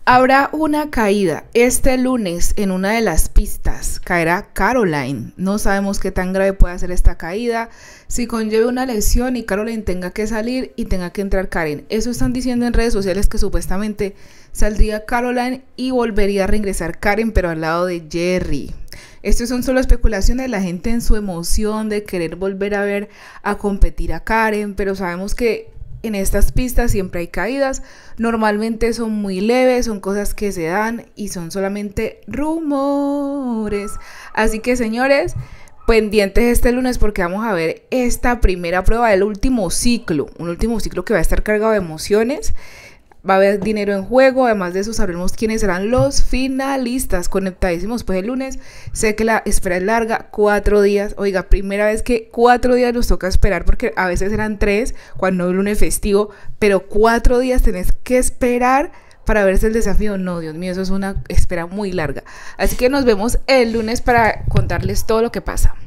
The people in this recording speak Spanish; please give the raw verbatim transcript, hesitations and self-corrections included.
Habrá una caída este lunes en una de las pistas. Caerá Caroline. No sabemos qué tan grave puede ser esta caída. Si conlleve una lesión y Caroline tenga que salir y tenga que entrar Karen. Eso están diciendo en redes sociales, que supuestamente saldría Caroline y volvería a reingresar Karen, pero al lado de Jerry. Estos son solo especulaciones de la gente en su emoción de querer volver a ver a competir a Karen, pero sabemos que en estas pistas siempre hay caídas, normalmente son muy leves, son cosas que se dan y son solamente rumores. Así que, señores, pendientes este lunes porque vamos a ver esta primera prueba del último ciclo, un último ciclo que va a estar cargado de emociones. Va a haber dinero en juego, además de eso sabremos quiénes serán los finalistas. Conectadísimos pues el lunes. Sé que la espera es larga, cuatro días. Oiga, primera vez que cuatro días nos toca esperar, porque a veces eran tres cuando es lunes festivo, pero cuatro días tenés que esperar para verse el desafío. No, Dios mío, eso es una espera muy larga. Así que nos vemos el lunes para contarles todo lo que pasa.